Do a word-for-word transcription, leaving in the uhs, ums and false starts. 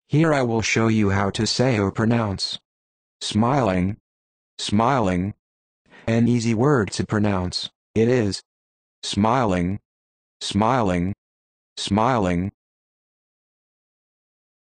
Here I will show you how to say or pronounce smiling, smiling. An easy word to pronounce. It is smiling, smiling, smiling.